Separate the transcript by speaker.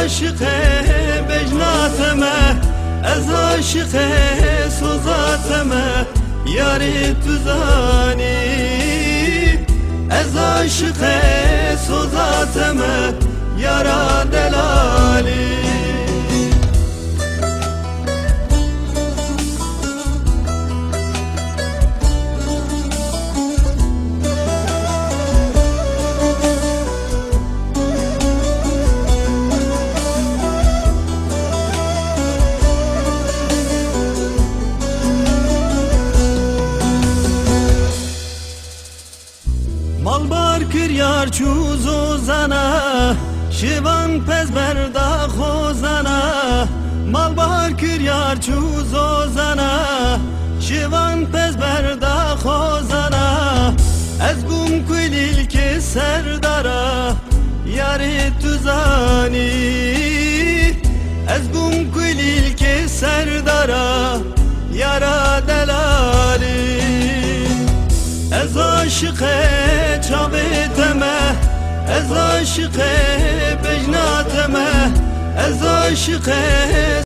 Speaker 1: عاشق بجناتمه از عاشق سوزاتمه یاری تو زانی از عاشق سوزاتمه یارا دلالی مالبار کریار چوز و زنه شیوان پز بردا خوزنه مالبار کریار چوز و زنه شیوان پز بردا خوزنه از گم کلیل که سر داره یاری تو زانی از گم کلیل که سر داره یارا دلالی از عاشق چاویتمه از عاشق بجناتمه از عاشق